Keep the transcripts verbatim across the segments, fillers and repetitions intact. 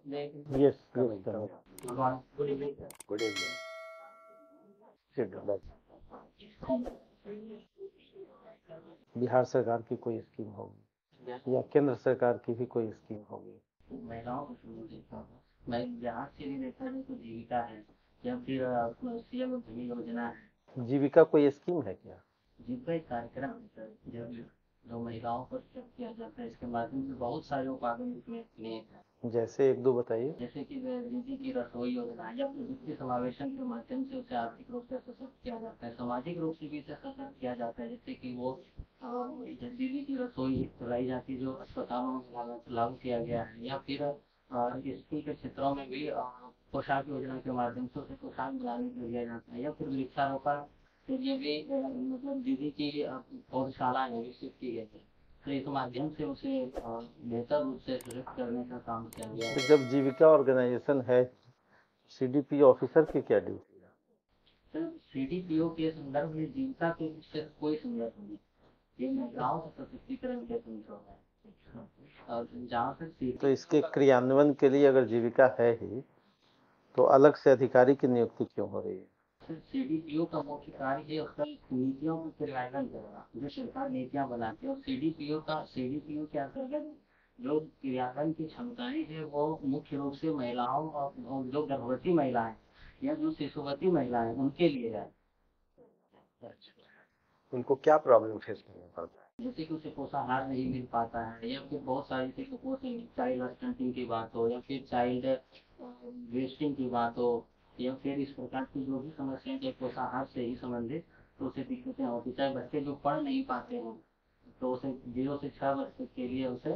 Yes, yes, sir. Good evening, sir. Good evening. Sit down. Bihar सरकार की कोई scheme होगी या केंद्र सरकार की भी कोई स्कीम होगी? महिलाओं को संबंधित मैं बिहार से भी देखा जाए तो जीविका है या फिर सीएम उद्यमी योजना है। जीविका कोई स्कीम है क्या? जीविका एक कार्यक्रम है सर, जो जो महिलाओं पर किया जाता है। इसके माध्यम से बहुत सारे उपार्जन इसमें लिए हैं। जैसे एक दो बताइए। जैसे कि दीदी की रसोई योजना या फिर वित्तीय समावेशन के माध्यम से उसे आर्थिक रूप से सशक्त किया जाता है, सामाजिक रूप से भी इसे सशक्त किया जाता है। जैसे कि वो दीदी की रसोई चलाई जाती है जो अस्पतालों में लागू किया गया है, या फिर स्कूल के क्षेत्रों में भी पोशाक योजना के माध्यम से उसे पोशाक दिलाने के लिए दिया जाता है, या फिर वृक्षारोपण के लिए भी मतलब दीदी की पौधशाला विकसित की गई है। तो इस माध्यम से उसे बेहतर रूप से सशक्त करने का काम किया गया है। तो जब जीविका ऑर्गेनाइजेशन है, सीडीपी ऑफिसर की क्या ड्यूटी है? सर, सीडीपीओ के संदर्भ में जीविका के विषय कोई संदर्भ नहीं, ये महिलाओं के सशक्तिकरण के संदर्भ है। और जहाँ तक तो इसके क्रियान्वयन के लिए अगर जीविका है ही तो अलग से अधिकारी की नियुक्ति क्यों हो रही है? सीडीपीओ का मुख्य कार्य है उसका नीतियों का क्रियान्वयन करना, जो सरकार नीतियां बनाती है। और सीडीपीओ का सीडीपीओ के अंतर्गत जो क्रियान्वयन की क्षमताएं है वो मुख्य रूप से महिलाओं और, और जो गर्भवती महिलाएं या जो शिशुवती महिलाएं उनके लिए है। उनको क्या प्रॉब्लम फेस करना पड़ता है? जैसे कि उसे पोषाहार नहीं मिल पाता है, या फिर बहुत सारी जैसे कुपोषण चाइल्ड स्टंटिंग की बात हो, या फिर चाइल्ड वेस्टिंग की बात हो, या फिर इस प्रकार की जो भी समस्याएं जो पोषाहार से ही संबंधित तो उसे दिक्कतें होती। चाहे बच्चे जो पढ़ नहीं पाते हैं तो उसे जीरो से छह वर्ष तक के लिए उसे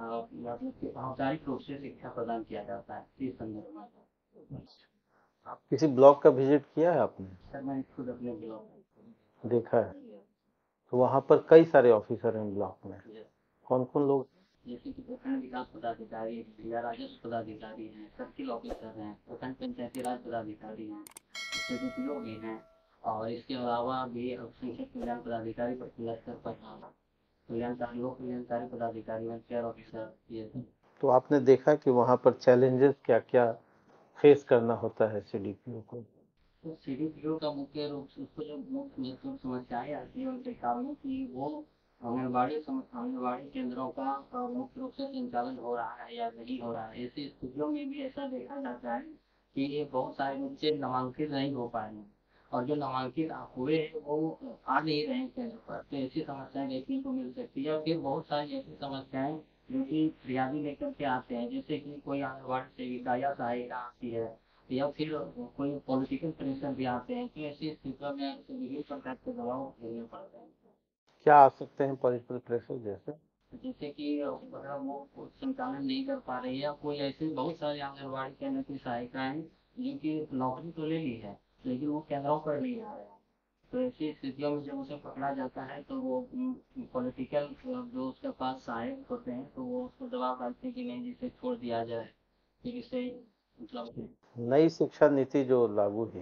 मतलब औपचारिक रूप से शिक्षा प्रदान किया जाता है इस संदर्भ में। आप किसी ब्लॉक का विजिट किया है आपने? सर मैंने खुद अपने ब्लॉक देखा है। तो वहाँ पर कई सारे ऑफिसर हैं ब्लॉक में, कौन कौन लोग? जैसे कि प्रखंड विकास पदाधिकारी, जिला राजस्व पदाधिकारी हैं, सर्किल ऑफिसर हैं, प्रखंड पंचायती राज पदाधिकारी हैं, सीडीपीओ भी हैं, और इसके अलावा भी अल्पसंख्यक कल्याण पदाधिकारी प्रखंड स्तर पर कल्याणकारी लोक कल्याणकारी पदाधिकारी, वेलफेयर ऑफिसर, ये सब। तो आपने देखा कि वहाँ पर चैलेंजेस क्या क्या फेस करना होता है सीडीपीओ को? तो सीडीपीओ का मुख्य रूप से उसको जो मुख्य महत्वपूर्ण समस्याएं आती है उनके कारण की वो आंगनबाड़ी आंगनबाड़ी केंद्रों का मुख्य रूप से संचालन हो रहा है या नहीं हो रहा है। ऐसी स्थितियों में भी ऐसा देखा जाता है कि ये बहुत सारे बच्चे नामांकित नहीं हो पाए हैं, और जो नामांकित हुए हैं वो आ नहीं रहे हैं केंद्र पर। तो ऐसी समस्याएं देखने को मिल सकती है। फिर बहुत सारी ऐसी समस्याएं जो कि फरियादी लेकर के आते हैं, जैसे कि कोई आंगनबाड़ी सेविका या सहायिका आती है, या फिर कोई पॉलिटिकल प्रेशर भी आते हैं। तो ऐसी स्थितियों में विभिन्न प्रकार के दबाव झेलने पड़ते हैं। क्या आ सकते हैं पॉलिटिकल प्रेशर जैसे? जैसे कि अगर वो संचालन नहीं कर पा रही है, या कोई ऐसे बहुत सारे आंगनबाड़ी केंद्र की सहायिकाएं जिनकी नौकरी तो ले ली है लेकिन वो केंद्रों पर नहीं आ रहे हैं। तो ऐसी स्थितियों में जब उसे पकड़ा जाता है तो वो पॉलिटिकल जो उसके पास सहायक होते हैं तो वो उसको दबाव डालते हैं कि नहीं, जिसे छोड़ दिया जाए, फिर इसे मतलब नई शिक्षा नीति जो लागू है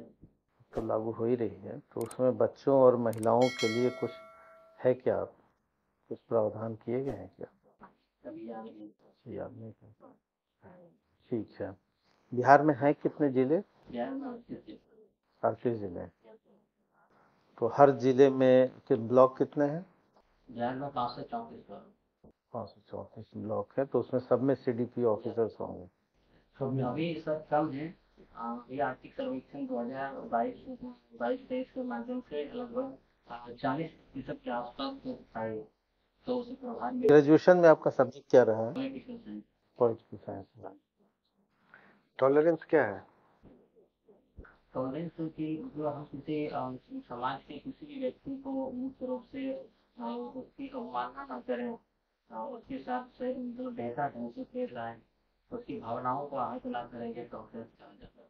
तो लागू हो ही रही है, तो उसमें बच्चों और महिलाओं के लिए कुछ है क्या, कुछ प्रावधान किए गए हैं क्या? कभी याद नहीं। याद नहीं है। ठीक है। बिहार में हैं कितने जिले? बिहार में अड़तीस अड़तीस जिले। तो हर जिले में के ब्लॉक कितने हैं? बिहार में पाँच सौ चौंतीस पाँच सौ चौंतीस ब्लॉक है, तो उसमें सब में सीडीपी ऑफिसर्स होंगे। अभी सर कम है। ये आर्थिक सर्वेक्षण दो हजार बाईस बाईस तेईस के माध्यम से लगभग चालीस प्रतिशत के आसपास आए। तो उसी प्रभाव में ग्रेजुएशन में आपका सब्जेक्ट क्या रहा है? Political science. Political science. Tolerance क्या है? टॉलरेंस की जो हम किसी समाज के किसी भी व्यक्ति को मुख्य रूप से उसकी अवमानना न करें, उसके साथ से मतलब बेहतर ढंग से पेश आए, उसकी भावनाओं को आहत ना करेंगे टॉलरेंस कहा जाता है।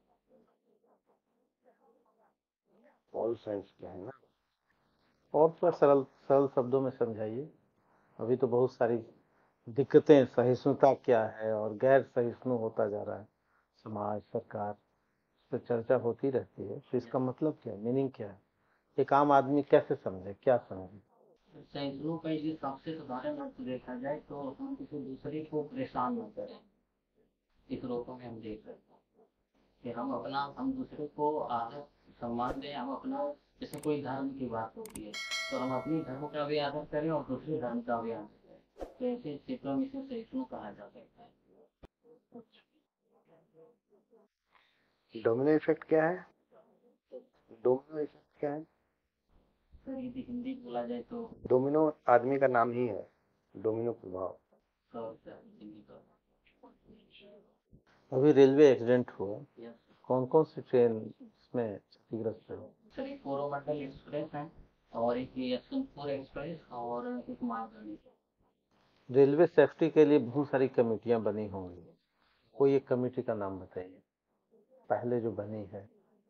पॉल साइंस क्या है ना? और थोड़ा सरल सरल शब्दों में समझाइए। अभी तो बहुत सारी दिक्कतें, सहिष्णुता क्या है और गैर सहिष्णु होता जा रहा है समाज, सरकार, इस पर चर्चा होती रहती है। तो इसका मतलब क्या है, मीनिंग क्या है, एक आम आदमी कैसे समझे, क्या समझे? सैकड़ों का यदि सबसे साधारण अर्थ देखा जाए तो हम किसी दूसरे को परेशान न करें, इस रूपों में हम देख सकते हैं कि हम अपना हम दूसरे को आदर सम्मान दें। हम अपना जैसे कोई धर्म की बात होती है तो हम अपने धर्म का भी आदर करें और दूसरे धर्म का भी आदर करें। तो ऐसे स्थितियों में इसे सहिष्णु कहा जा सकता है। डोमिनो इफेक्ट क्या है? डोमिनो इफेक्ट क्या है? सर यदि हिंदी बोला जाए तो डोमिनो आदमी का नाम ही है, डोमिनो प्रभाव। सर सर हिंदी का अभी रेलवे एक्सीडेंट हुआ, यस कौन कौन सी ट्रेन इसमें क्षतिग्रस्त है? सर एक कोरोमंडल एक्सप्रेस है और एक यशवंतपुर एक्सप्रेस और एक मालगाड़ी। रेलवे सेफ्टी के लिए बहुत सारी कमेटियां बनी होंगी, कोई एक कमेटी का नाम बताइए पहले जो बनी है।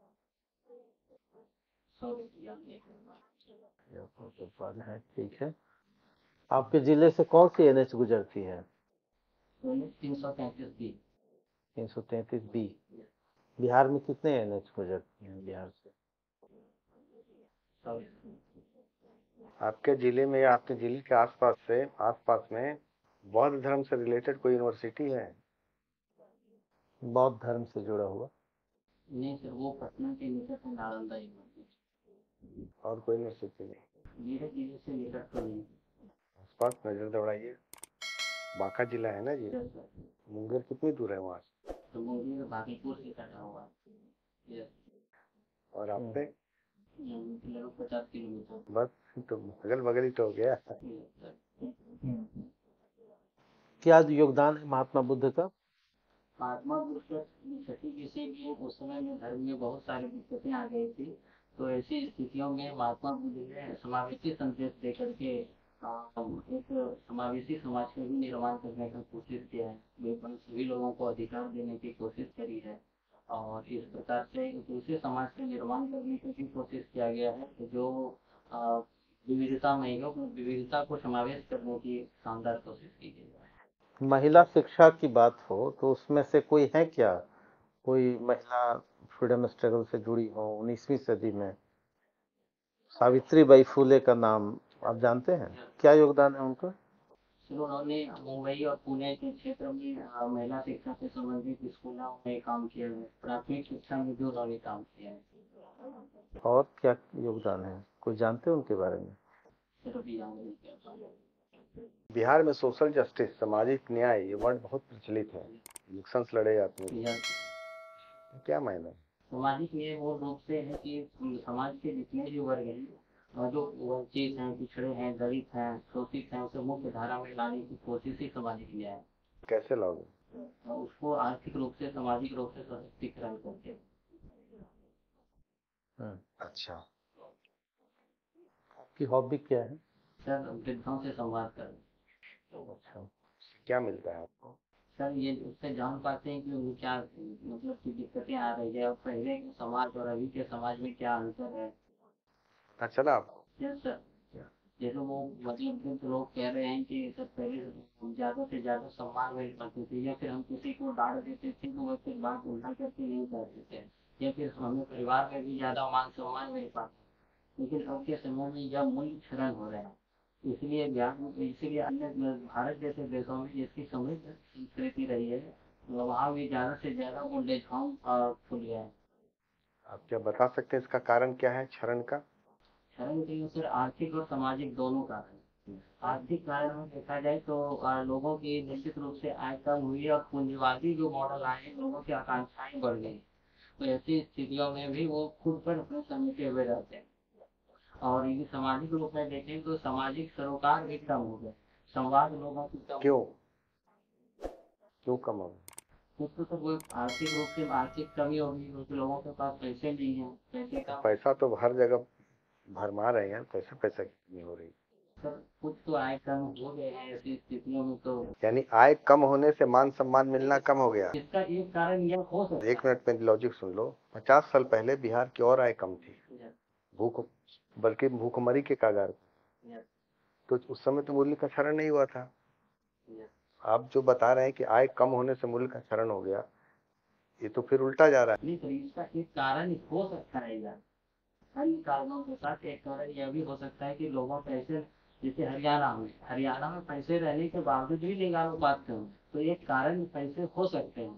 सर याद नहीं या तो बाद है, ठीक है। आपके जिले से कौन सी एनएच गुजरती है? तीन सौ तैंतीस बी। तीन सौ तैंतीस बी। बिहार में कितने एनएच गुजरती हैं बिहार से? सर आपके जिले में या आपके जिले के आसपास से आसपास में बौद्ध धर्म से रिलेटेड कोई यूनिवर्सिटी है? बौद्ध धर्म से जुड़ा हुआ? नहीं सर वो पटना के निकट है नालंदा यूनिवर्सिटी। और कोई यूनिवर्सिटी नहीं? मेरे जिले से निकट तो नहीं। आसपास नजर दौड़ाइए। बांका जिला है ना जी? Yes sir. मुंगेर कितनी दूर है वहाँ से? तो मुझे भागलपुर से कटा हुआ है। यस और आपसे लगभग पचास किलोमीटर। बस तो अगल बगल ही तो हो गया। Yes sir. क्या योगदान है महात्मा बुद्ध का? महात्मा बुद्ध का सटीक विषय में उस समय में धर्म में बहुत सारी दिक्कतें आ गई थी। तो ऐसी स्थितियों में महात्मा बुद्ध ने समावेशी संदेश देकर के आ, एक समावेशी समाज का भी निर्माण करने का कोशिश किया है। बिल्कुल सभी लोगों को अधिकार देने की कोशिश करी है और इस प्रकार से एक दूसरे समाज का निर्माण करने की भी कोशिश किया गया है जो आ, विविधता में विविधता को समावेश करने की शानदार कोशिश की गई है। महिला शिक्षा की बात हो तो उसमें से कोई है क्या, कोई महिला फ्रीडम स्ट्रगल से जुड़ी हो उन्नीसवीं सदी में? सावित्री बाई फुले का नाम आप जानते हैं, क्या योगदान है उनका? फिर उन्होंने मुंबई और पुणे के क्षेत्र में अ, महिला शिक्षा से संबंधित स्कूलों में काम किया है। प्राथमिक शिक्षा में भी उन्होंने काम किया है। और क्या योगदान है, कोई जानते हैं उनके बारे में? फिर अभी याद नहीं किया। बिहार में सोशल जस्टिस, सामाजिक न्याय, ये वर्ड बहुत प्रचलित है। इलेक्शन लड़े जाते हैं, यस क्या मायने? सामाजिक न्याय वो रूप से है कि समाज के जितने भी वर्ग हैं और जो वंचित हैं पिछड़े हैं दलित हैं शोषित हैं उसे मुख्य धारा में लाने की कोशिश ही सामाजिक न्याय है। कैसे लाओगे? और उसको आर्थिक रूप से सामाजिक रूप से सशक्तिकरण करके। अच्छा, आपकी हॉबी क्या है? सर वृद्धों से संवाद करें। अच्छा, क्या मिलता है आपको? सर ये उससे जान पाते हैं कि उन्हें क्या मतलब की दिक्कतें आ रही है और पहले के समाज और अभी के समाज में क्या अंतर है। पता चला आपको? यस सर जैसे वो मतलब कुछ लोग कह रहे हैं कि सर पहले हम ज्यादा से ज्यादा सम्मान मिल पाते थे या फिर हम किसी को डांट देते थे तो वो फिर बात उल्टा करके नहीं करते थे या फिर हमें परिवार में भी ज्यादा मान सम्मान मिल पाता। लेकिन अब के समय में यह मूल्य क्षरण हो रहा है। इसलिए ज्ञान इसलिए अन्य भारत जैसे देशों में जिसकी समृद्ध संस्कृति रही है वहाँ भी ज्यादा से ज्यादा ओल्ड एज होम खुल गया है। आप क्या बता सकते हैं इसका कारण क्या है क्षरण का? क्षरण के सिर्फ आर्थिक और सामाजिक दोनों कारण। आर्थिक कारण में देखा जाए तो आ, लोगों की निश्चित रूप से आय कम हुई और पूंजीवादी जो मॉडल आए लोगों की आकांक्षाएं बढ़ गई। तो ऐसी स्थितियों में भी वो खुद पर अपने समेटे हुए रहते हैं। और यदि सामाजिक रूप में देखें तो सामाजिक सरोकार भी कम हो गए संवाद लोगों की कम। क्यों क्यों कम हो? कुछ तो वो आर्थिक रूप से आर्थिक कमी होगी क्योंकि लोगों के पास पैसे नहीं है पैसे का। पैसा तो हर जगह भरमा रहे हैं, पैसे पैसा नहीं हो रही। सर कुछ तो आय कम हो गए हैं ऐसी स्थितियों में तो यानी आय कम होने से मान सम्मान मिलना कम हो गया। इसका एक कारण यह हो सकता है। एक मिनट में लॉजिक सुन लो। पचास साल पहले बिहार की और आय कम थी, भूख बल्कि भूखमरी के कगार पर। तो उस समय तो मूल्य का क्षरण नहीं हुआ था। आप जो बता रहे हैं कि आय कम होने से मूल्य का क्षरण हो गया, ये तो फिर उल्टा जा रहा है। नहीं सर इसका एक कारण हो सकता है यार अन्य कारणों के साथ एक कारण यह भी हो सकता है कि लोगों पैसे जैसे हरियाणा में हरियाणा में पैसे रहने के बावजूद भी लिंगानुपात कम तो एक कारण पैसे हो सकते हैं।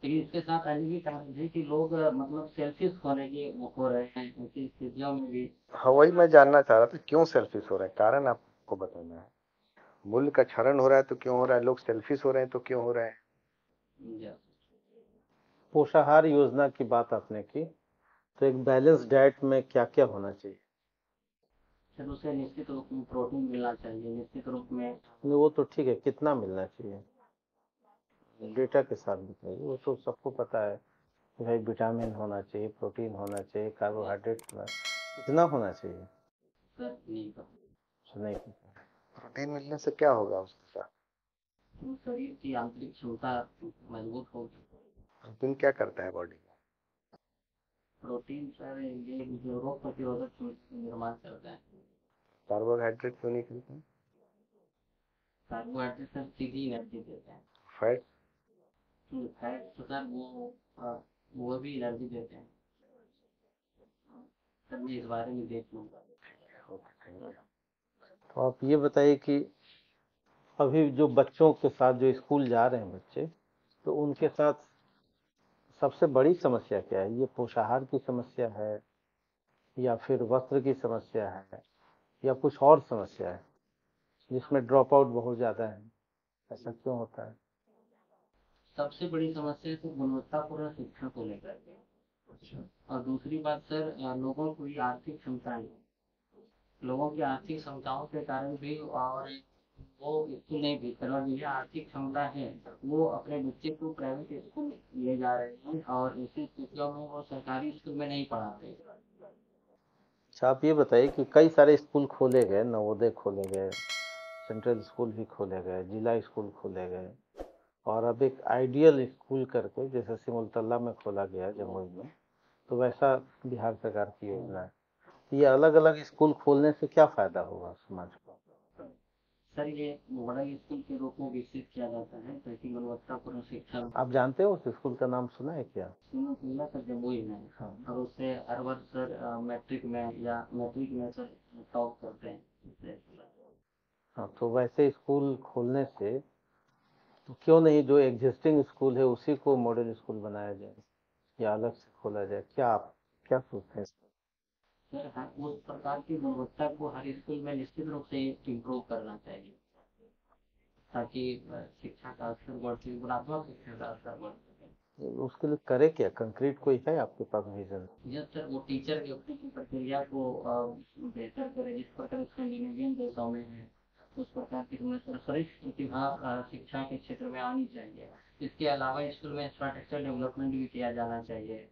लेकिन इसके साथ अन्य भी कारण है कि लोग अ, मतलब सेल्फिश होने के वो हो रहे हैं ऐसी स्थितियों में भी। हाँ, वही मैं जानना चाह रहा था, क्यों सेल्फिश हो रहा है, कारण आपको बताना है। मूल्य का क्षरण हो रहा है तो क्यों हो रहा है, लोग सेल्फिश हो रहे हैं तो क्यों हो रहे हैं। जी। पोषाहार योजना की बात आपने की, तो एक बैलेंस डाइट में क्या क्या होना चाहिए? फिर उसे निश्चित रूप में प्रोटीन मिलना चाहिए, निश्चित रूप में नहीं, वो तो ठीक है, कितना मिलना चाहिए डेटा के साथ बताइए। वो तो सबको पता है कि भाई विटामिन होना चाहिए, प्रोटीन होना चाहिए, कार्बोहाइड्रेट होना, कितना होना चाहिए? सर नहीं कर सुनाई पता। प्रोटीन मिलने से क्या होगा उसके साथ? तो शरीर की आंतरिक क्षमता मजबूत होगी। प्रोटीन क्या करता है बॉडी में? प्रोटीन सर ये जो रोग प्रतिरोधक क्षमता का निर्माण करता है। कार्बोहाइड्रेट क्यों नहीं करता? कार्बोहाइड्रेट सर सीधी एनर्जी देते हैं। फैट? फैट तो सर वो अ, वो भी एनर्जी देते हैं। सर मैं इस बारे में देख लूंगा। तो आप ये बताइए कि अभी जो बच्चों के साथ जो स्कूल जा रहे हैं बच्चे, तो उनके साथ सबसे बड़ी समस्या क्या है? ये पोषाहार की समस्या है, या फिर वस्त्र की समस्या है, या कुछ और समस्या है जिसमें ड्रॉप आउट बहुत ज़्यादा है? ऐसा क्यों होता है? सबसे बड़ी समस्या तो गुणवत्तापूर्ण शिक्षा को लेकर के। और दूसरी बात सर अ, लोगों की आर्थिक क्षमताएं, लोगों की आर्थिक क्षमताओं के कारण भी, और वो स्कूल नहीं भेज कर, और जिन्हें आर्थिक क्षमता है वो अपने बच्चे को प्राइवेट स्कूल ले जा रहे हैं, और ऐसी स्थितियों में वो सरकारी स्कूल में नहीं पढ़ाते। अच्छा, आप ये बताइए कि कई सारे स्कूल खोले गए, नवोदय खोले गए, सेंट्रल स्कूल भी खोले गए, जिला स्कूल खोले गए, और अब एक आइडियल स्कूल करके जैसे सिमुलतला में खोला गया जमुई में, तो वैसा बिहार सरकार की योजना है। ये अलग अलग स्कूल खोलने से क्या फायदा होगा समाज को? सर ये मॉडल स्कूल के रूप में विकसित किया जाता है ताकि गुणवत्तापूर्ण शिक्षा। आप जानते हो उस स्कूल का नाम सुना है क्या? सुना सुना सर जमुई में। हाँ। और उससे हर वर्ष सर अ, मैट्रिक में या मैट्रिक में सर टॉप करते हैं उससे। हाँ, तो वैसे स्कूल खोलने से तो क्यों नहीं जो एग्जिस्टिंग स्कूल है उसी को मॉडल स्कूल बनाया जाए, या अलग से खोला जाए? क्या आप क्या सोचते हैं इस पर? सर हर उस प्रकार की गुणवत्ता को हर स्कूल में निश्चित रूप से इम्प्रूव करना चाहिए ताकि अ, शिक्षा का स्तर बढ़ सके, गुणात्मक शिक्षा का स्तर बढ़ सके। उसके लिए करे क्या, कंक्रीट कोई है आपके पास विजन? यह सर वो टीचर नियुक्ति की प्रक्रिया को अ, बेहतर करे जिस प्रकार स्कैंडिनेवियन देशों में है, उस प्रकार की हमें सर्वश्रेष्ठ प्रतिभा अ, शिक्षा के क्षेत्र में आनी चाहिए। इसके अलावा स्कूल में इंफ्रास्ट्रक्चर डेवलपमेंट भी किया जाना चाहिए।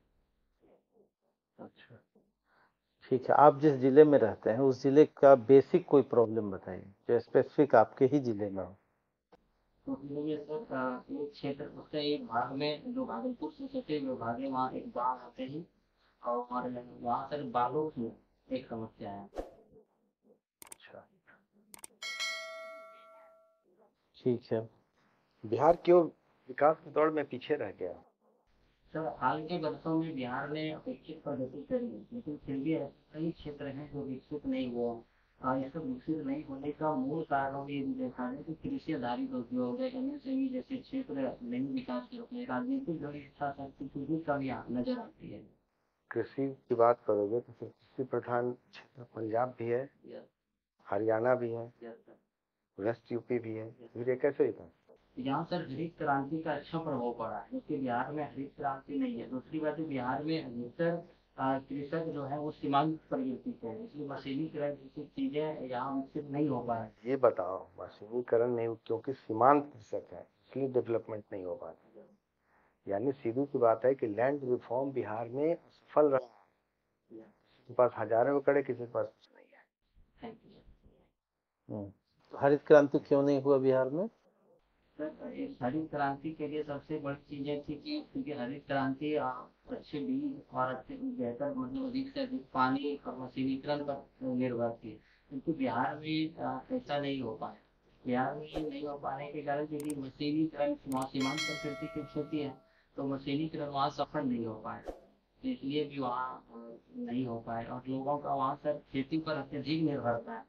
अच्छा, ठीक है। आप जिस जिले में रहते हैं उस जिले का बेसिक कोई प्रॉब्लम बताइए जो स्पेसिफिक आपके ही जिले में हो। तो इसलिए सर अ, एक क्षेत्र उसके एक भाग में जो भागलपुर से सटे हुए भाग है वहाँ एक गाँव आते हैं, और वहाँ सर बालू की एक समस्या है। अच्छा, ठीक है। बिहार क्यों विकास की दौड़ में पीछे रह गया? सर हाल के वर्षों में बिहार ने अपेक्षित प्रगति करी, लेकिन फिर भी ऐसे कई क्षेत्र हैं जो विकसित नहीं हुए। और ये सब विकसित नहीं होने का मूल कारण ये भी देखा है कि कृषि आधारित उद्योग है, एम एस एम ई जैसे क्षेत्र नहीं विकास कर रहे, राजनीतिक जो इच्छा शक्ति की भी कमी नजर आती है। कृषि की बात करोगे तो फिर कृषि प्रधान क्षेत्र पंजाब भी है, यस हरियाणा भी है, यस सर। वेस्ट यूपी भी है, फिर ये कैसे होगा? यहाँ सर हरित क्रांति का अच्छा प्रभाव पड़ा है, जबकि बिहार में हरित क्रांति नहीं है। दूसरी बात है बिहार में अधिकतर अ, कृषक जो है वो सीमांत प्रवृत्ति के हैं, इसलिए मशीनीकरण जैसी चीजें यहाँ विकसित नहीं हो पा रही। ये बताओ, मशीनीकरण नहीं, क्योंकि सीमांत कृषक है इसलिए डेवलपमेंट नहीं हो पाती। यानी सीधी सी बात है कि लैंड रिफॉर्म बिहार में सफल रहा। किसी के पास हजारों एकड़ है, किसी के पास कुछ नहीं है। थैंक यू हम्म, तो हरित क्रांति क्यों नहीं हुआ बिहार में? सर। इस हरित क्रांति के लिए सबसे बड़ी चीजें थी कि क्योंकि हरित क्रांति अ, अच्छे बीज और अच्छे बेहतर मतलब अधिक से अधिक पानी और मशीनीकरण पर निर्भर थी, क्योंकि बिहार में अ, ऐसा नहीं हो पाया। बिहार में ये नहीं हो पाने के कारण यदि मशीनीकरण वहाँ सीमांत प्रकृति की स्थिति है तो मशीनीकरण वहाँ सफल नहीं हो पाया, तो इसलिए भी वहाँ अ, नहीं हो पाए। और लोगों का वहाँ सर खेती पर अत्यधिक निर्भरता है,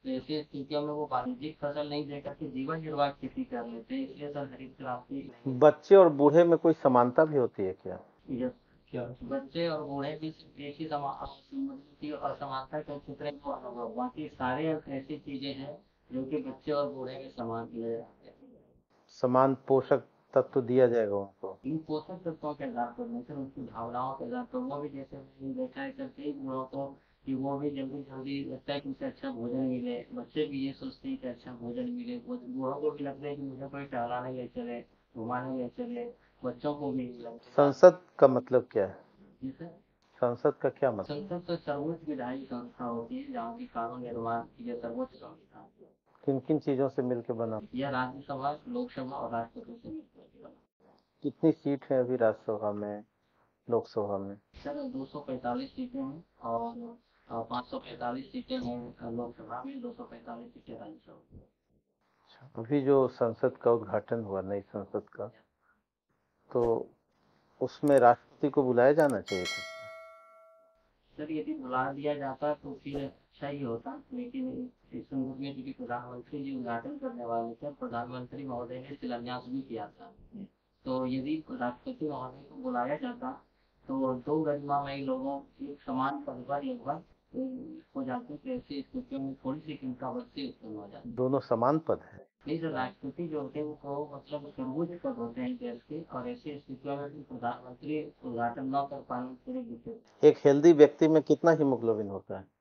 तो ऐसी स्थितियों में वो वाणिज्यिक फसल नहीं दे करके जीवन निर्वाह खेती कर लेते हैं, इसलिए सर हरित क्रांति नहीं बच्चे और बूढ़े में कोई समानता भी होती है क्या? है। यस, क्या बच्चे और बूढ़े भी सिर्फ एक ही समा असमानता और असमानता के क्षेत्र में वो अनुभव, बाकी सारे ऐसी चीजें हैं जो कि बच्चे और बूढ़े में समान मिले जाते हैं। समान पोषक तत्व दिया जाएगा उनको। इन पोषक तत्वों के आधार पर नहीं सर, उनकी भावनाओं के आधार पर वो भी, जैसे मैंने देखा है सर कई बूढ़ों को कि वो भी जल्दी जल्दी लगता है कि उसे अच्छा भोजन मिले, बच्चे भी ये सोचते हैं कि अच्छा भोजन मिले, वो बूढ़ों को भी लगता है कि मुझे कोई टहलाने ले चले, घुमाने ले चले, बच्चों को भी लगता है। संसद का मतलब क्या है? जी सर, संसद का क्या मतलब? संसद तो सर्वोच्च विधायी संस्था होती है जहाँ की कानून निर्माण की ये सर्वोच्च संस्था है। किन किन चीजों से मिलकर बना? यह राज्यसभा, लोकसभा और राष्ट्रपति से मिलकर बना। कितनी सीट है अभी राज्यसभा में, लोकसभा में? सर दो सौ पैंतालीस सीटें हैं और पाँच सौ पैंतालीस सीटें हैं लोकसभा में, दो सौ पैंतालीस सीटें राज्यसभा में। अभी जो संसद का उद्घाटन हुआ, नई संसद का, तो उसमें राष्ट्रपति को बुलाया जाना चाहिए था। सर यदि बुला दिया जाता तो फिर अच्छा ही होता, लेकिन इस संदर्भ में चूंकि प्रधानमंत्री जी उद्घाटन करने वाले थे, प्रधानमंत्री महोदय ने शिलान्यास भी किया था, तो यदि राष्ट्रपति महोदय को बुलाया जाता तो दो गरिमामयी लोगों की समान पद पर लगभग हो जाते थे, ऐसी स्थितियों में थोड़ी सी कंट्रोवर्सी उत्पन्न हो जाती। दोनों समान पद है। नहीं सर, राष्ट्रपति जो होते हैं वो मतलब सर्वोच्च पद होते हैं देश के, और ऐसी स्थितियों में भी प्रधानमंत्री उद्घाटन न कर पाने पूरे विषय। एक हेल्दी व्यक्ति में कितना हीमोग्लोबिन होता है?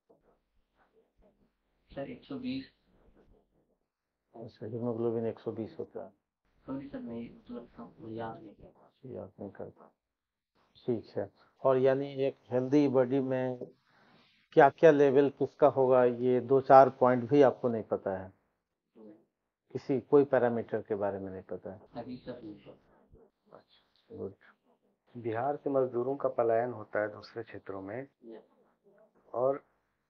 सर एक सौ बीस। अच्छा, हीमोग्लोबिन एक सौ बीस होता है। सॉरी सर, नहीं मतलब याद नहीं किया। याद नहीं करता। ठीक है। और यानी एक हेल्दी बॉडी में क्या क्या लेवल किसका होगा, ये दो चार पॉइंट भी आपको नहीं पता है? किसी कोई पैरामीटर के बारे में नहीं पता है? अभी सर नहीं। अच्छा, गुड। बिहार से मजदूरों का पलायन होता है दूसरे क्षेत्रों में, और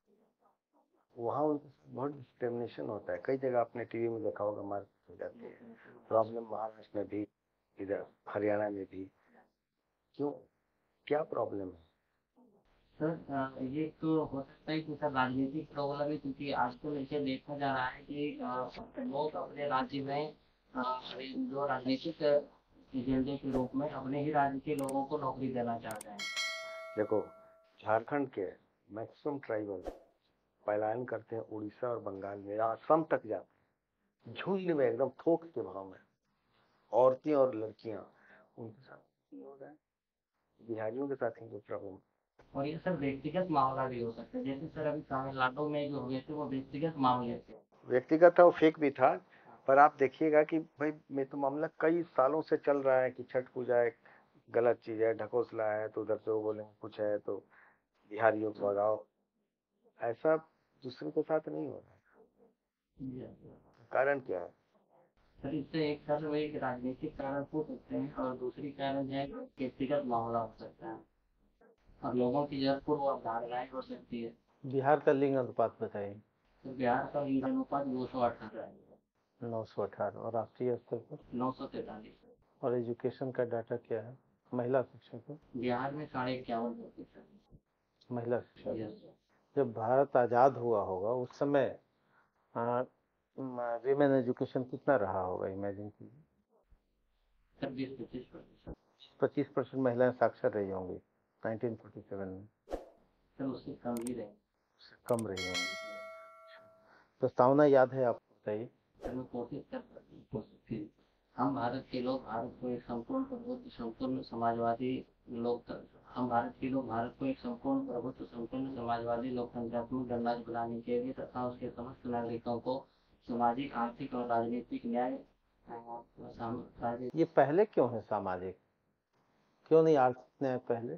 वहाँ उनके साथ बहुत डिस्क्रिमिनेशन होता है। कई जगह आपने टीवी में देखा होगा, मारपीट हो जाती है। प्रॉब्लम महाराष्ट्र में भी, इधर हरियाणा में भी। क्यों, क्या प्रॉब्लम है? सर ये तो हो सकता है कि सर राजनीतिक प्रॉब्लम है, क्योंकि आजकल ऐसे देखा जा रहा है कि अ, लोग अपने राज्य में अ, जो राजनीतिक एजेंडे के रूप में अपने ही राज्य के लोगों को नौकरी देना चाहते हैं। देखो, झारखंड के मैक्सिमम ट्राइबल पलायन करते हैं उड़ीसा और बंगाल में, असम तक जाते हैं झुंड में, एकदम थोक के भाव में। औरतें और लड़कियां उनके साथ हो रहा है, बिहारियों के साथ ही जो प्रॉब्लम। और ये सर व्यक्तिगत मामला भी हो सकता है, जैसे सर अभी तमिलनाडु में जो हुए थे वो व्यक्तिगत मामले थे। व्यक्तिगत था, वो फेक भी था। पर आप देखिएगा कि भाई, मैं तो मामला कई सालों से चल रहा है कि छठ पूजा एक गलत चीज है, ढकोसला है, तो उधर से वो बोलेंगे कुछ है तो बिहारियों को भगाओ। ऐसा दूसरे के साथ नहीं हो रहा है। कारण क्या है? सर इससे एक सर वो एक राजनीतिक कारण हो सकते हैं, और दूसरी कारण है व्यक्तिगत मामला हो सकता है, और लोगों की जब पूर्व अवधारणाएं हो सकती है। बिहार का लिंग अनुपात बताइए। तो बिहार का लिंग अनुपात दो सौ अठारह है। नौ सौ अठारह। और राष्ट्रीय स्तर पर? नौ सौ तैतालीस। और एजुकेशन का डाटा क्या है, महिला शिक्षा का? बिहार में साढ़े इक्यावन प्रतिशत महिला शिक्षा। यस। जब भारत आज़ाद हुआ होगा उस समय विमेन एजुकेशन कितना रहा होगा, इमेजिन कीजिए। सर बीस पच्चीस प्रतिशत। पच्चीस परसेंट महिलाएं साक्षर रही होंगी नाइनटीन फोर्टी सेवन में। सर उससे कम ही रहे। उससे कम रही होंगी। प्रस्तावना याद है आपको, बताइए। सर मैं कोशिश कर कोशिश हम भारत के लोग भारत को एक संपूर्ण प्रभुत्व संपूर्ण समाजवादी लोक हम भारत के लोग भारत को एक संपूर्ण प्रभुत्व संपूर्ण समाजवादी लोकतंत्रात्मक गणराज्य बनाने के लिए तथा उसके समस्त नागरिकों को सामाजिक, आर्थिक और राजनीतिक न्याय अ, ये पहले क्यों है सामाजिक, क्यों नहीं आर्थिक न्याय पहले?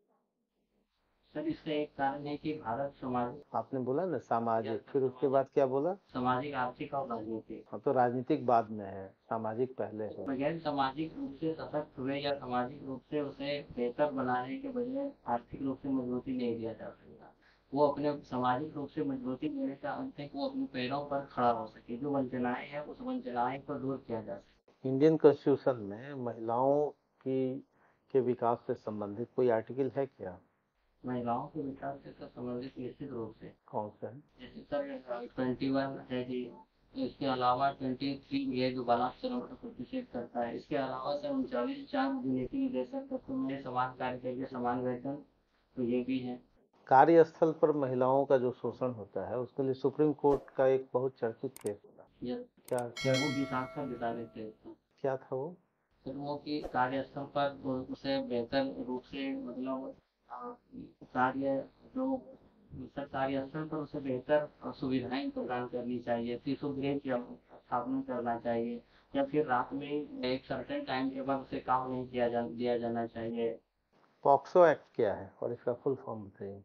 सर इसका एक कारण है कि भारत समाज आपने बोला ना सामाजिक, फिर उसके बाद क्या बोला? सामाजिक, आर्थिक और राजनीतिक। हाँ, तो राजनीतिक बाद में है, सामाजिक पहले है। बगैर सामाजिक रूप से सशक्त हुए या सामाजिक रूप से उसे बेहतर बनाने के बजाय आर्थिक रूप से मजबूती नहीं दिया जा सकता। वो अपने सामाजिक रूप से मजबूती देने का अंत है कि वो अपने पैरों पर खड़ा हो सके, जो वंचनाएं हैं उस वंचनाएं को दूर किया जा सके। इंडियन कॉन्स्टिट्यूशन में महिलाओं की के विकास से संबंधित कोई आर्टिकल है क्या? महिलाओं के विकास से सर संबंधित निश्चित रूप से कौन सा है? जैसे सर ट्वेंटी वन है जी, इसके अलावा ट्वेंटी थ्री भी है जो बालाक श्रम का प्रतिषेध करता है। इसके अलावा सर उनचालीस चार जो नीति निर्देशक तत्व में समान कार्य के लिए समान वेतन, तो ये भी है। कार्यस्थल पर महिलाओं का जो शोषण होता है उसके लिए सुप्रीम कोर्ट का एक बहुत चर्चित केस था। यस क्या क्या वो भी साथ साथ बता देते हैं क्या था वो? सर वो कि कार्यस्थल पर उसे बेहतर रूप से मतलब आ, कार्य जो सर कार्यस्थल पर उसे बेहतर सुविधाएं प्रदान करनी चाहिए, शिशु गृह की स्थापना करना चाहिए, या फिर रात में एक सर्टेन टाइम के बाद उसे काम नहीं किया जा दिया जाना चाहिए। पॉक्सो एक्ट क्या है और इसका फुल फॉर्म बताइए।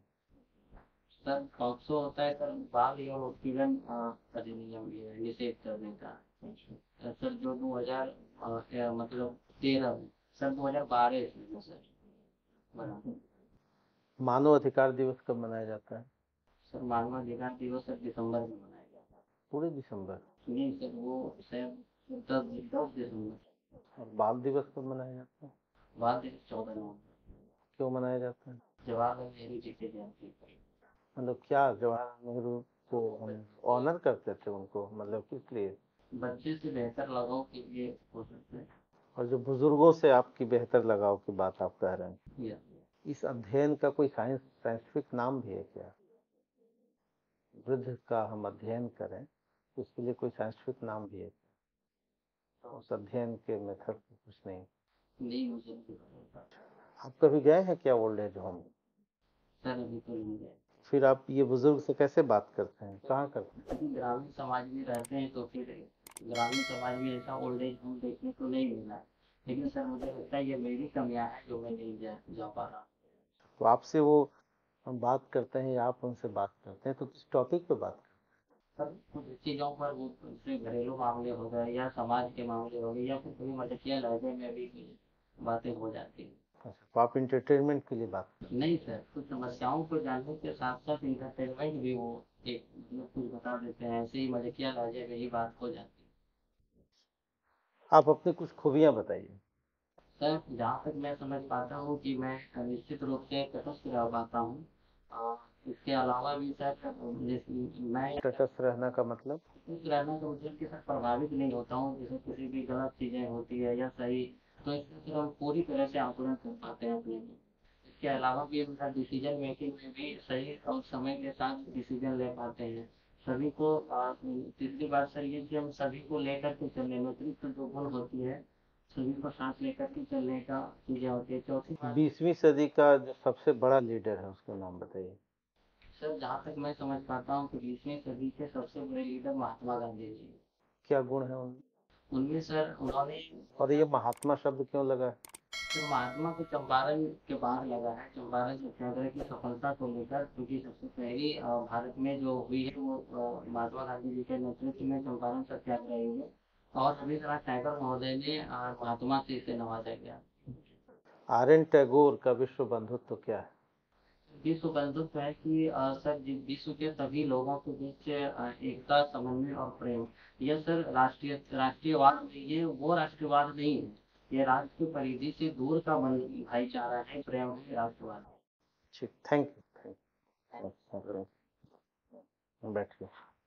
सर पॉक्सो होता है सर बाल यौन उत्पीड़न अधिनियम, ये निषेध करने का। सर जो दो हजार मतलब तेरह में, सर दो हजार बारह में सर बना। मानव अधिकार दिवस कब मनाया जाता है? सर मानव अधिकार दिवस सर दिसंबर में मनाया जाता है। पूरे दिसंबर? नहीं सर वो सर दस दस दिसंबर। और बाल दिवस कब मनाया जाता है? बाल दिवस चौदह नवंबर। क्यों मनाया जाता है? जवाहरलाल नेहरू जी की जयंती पर। मतलब क्या जवाहरलाल नेहरू को हम ऑनर करते थे उनको, मतलब किस लिए? बच्चे से बेहतर लगाव के लिए हो सकते हैं। और जो बुजुर्गों से आपकी बेहतर लगाव की बात आप कह रहे हैं, यस इस अध्ययन का कोई साइंस साइंटिफिक नाम भी है क्या? वृद्ध का हम अध्ययन करें तो उसके लिए कोई साइंटिफिक नाम भी है क्या? उस अध्ययन के मेथड कुछ नहीं? नहीं मुझे नहीं पता। आप कभी गए हैं क्या ओल्ड एज होम? सर अभी तो नहीं गए। फिर आप ये बुजुर्ग से कैसे बात करते हैं, कहाँ करते हैं? क्योंकि ग्रामीण समाज में रहते हैं तो फिर ग्रामीण समाज में ऐसा ओल्ड एज होम देखने को नहीं मिला है। लेकिन सर मुझे लगता है ये मेरी कमियां हैं जो मैं नहीं जा, जा पा रहा। तो आपसे वो हम बात करते हैं या आप उनसे बात करते हैं तो किस टॉपिक पे बात करते सर कुछ चीजों पर वो उससे घरेलू मामले हो गए या समाज के मामले हो गए या फिर कोई मटकिया लहजे में भी कुछ बातें हो जाती हैं। हैं? अच्छा, तो आप इंटरटेनमेंट के लिए बात करते नहीं सर कुछ समस्याओं को जानने के साथ साथ इंटरटेनमेंट भी वो एक मतलब कुछ बता देते हैं, ऐसे ही मटकिया लहजे में ही बात हो जाती है। हैं? आप अपनी कुछ खूबियाँ बताइए। सर जहाँ तक मैं समझ पाता हूँ कि मैं निश्चित रूप से तटस्थ रह पाता हूँ। अ, इसके अलावा भी सर जिस- मैं तटस्थ रहना का मतलब? तटस्थ रहना का मतलब कि सर प्रभावित नहीं होता हूँ, जैसे किसी भी गलत चीजें होती है या सही, तो इससे फिर हम पूरी तरह से आकलन कर पाते हैं अपने में। इसके अलावा भी हम डिसीजन मेकिंग में भी सही और समय के साथ डिसीजन ले पाते हैं। सभी को अ, तीसरी बात सर ये कि हम सभी को लेकर के चलने, नेतृत्व जो गुण होती है सभी को साथ लेकर के चलने का चीजें होती है। चौथी बात बीसवीं सदी का जो सबसे बड़ा लीडर है उसका नाम बताइए। सर जहाँ तक मैं समझ पाता हूँ कि बीसवीं सदी के सबसे बड़े लीडर महात्मा गांधी जी। क्या गुण है उनमें? उनमें सर उन्होंने और ये महात्मा शब्द क्यों लगा है? तो महात्मा को चंपारण के बाहर लगा है, चंपारण सत्याग्रह की सफलता को लेकर, क्योंकि सबसे पहली अ, भारत में जो हुई है वो अ, महात्मा गांधी जी के नेतृत्व में चंपारण सत्याग्रह हुई है। और रविन्द्रनाथ टैगोर महोदय ने अ, महात्मा से इसे नवाजा गया। आर एन टैगोर का विश्व बंधुत्व क्या है? विश्व बंधुत्व है कि अ, सर जि- विश्व के सभी लोगों के बीच अ, एकता, समन्वय और प्रेम। यह सर राष्ट्रीय राष्ट्रीयवाद नहीं है, वो राष्ट्रवाद नहीं है। ये राष्ट्र की परिधि से दूर का मन भाईचारा है, प्रेम है, राष्ट्रवाद। ठीक, थैंक यू, थैंक यू, बैठिए।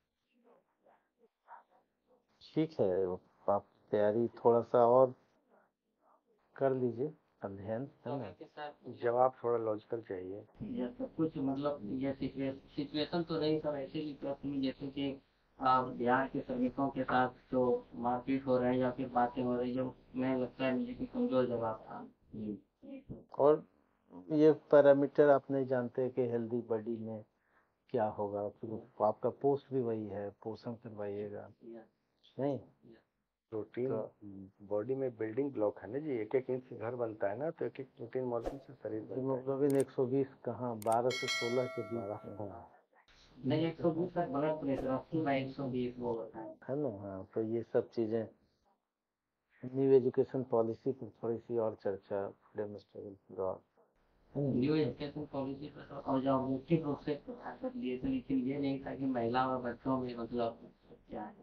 ठीक है, आप तैयारी थोड़ा सा और कर लीजिए, अध्ययन है ना। के साथ जवाब थोड़ा लॉजिकल चाहिए। ये सब कुछ मतलब ये सिचुएशन तो नहीं सर, ऐसे भी प्रश्न में जैसे कि आ, बिहार के श्रमिकों के साथ जो मारपीट हो रहे हैं या फिर बातें हो रही है, मैं लगता है मुझे कि कमजोर जवाब था। और ये पैरामीटर आप नहीं जानते कि हेल्दी बॉडी में क्या होगा, फिर आपका पोस्ट भी वही है, पोषण करवाइएगा नहीं प्रोटीन तो बॉडी में बिल्डिंग ब्लॉक है ना जी, एक एक इंच से घर बनता है ना, तो एक एक प्रोटीन मॉलिक्यूल से शरीर बनता है। हीमोग्लोबिन एक सौ बीस कहाँ, बारह से सोलह के बीच में। हाँ, नहीं एक सौ बीस का ब्लड प्रेशर अस्सी बाई एक सौ बीस वो होता है। है ना। हाँ, तो ये सब चीजें न्यू एजुकेशन पॉलिसी पर थोड़ी सी और चर्चा, फ्रीडम स्ट्रगल और न्यू एजुकेशन पॉलिसी पर तो और जो ऑब्जेक्टिव रूप से प्रयास कर लिए थे, लेकिन ये नहीं था कि महिला और बच्चों में मतलब क्या है।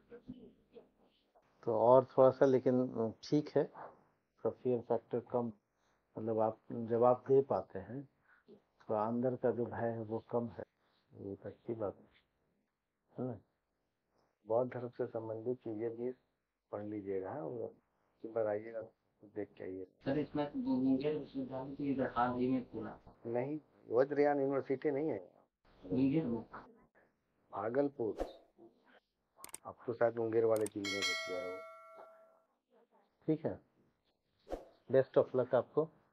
तो और थोड़ा सा, लेकिन ठीक है, फियर फैक्टर कम, मतलब आप जवाब दे पाते हैं तो अंदर का जो भय है वो कम है, ये एक अच्छी बात है ना। बौद्ध धर्म से संबंधित चीजें भी पढ़ लीजिएगा और एक बार आइएगा तो देख के आइए। सर इसमें मुंगेर विश्वविद्यालय की इधर हाल ही में खुला नहीं, वज्रयान यूनिवर्सिटी नहीं है, मुंगेर में। भागलपुर। अब तो शायद मुंगेर वाले चीज में घुस गया है वो। ठीक है, बेस्ट ऑफ लक आपको।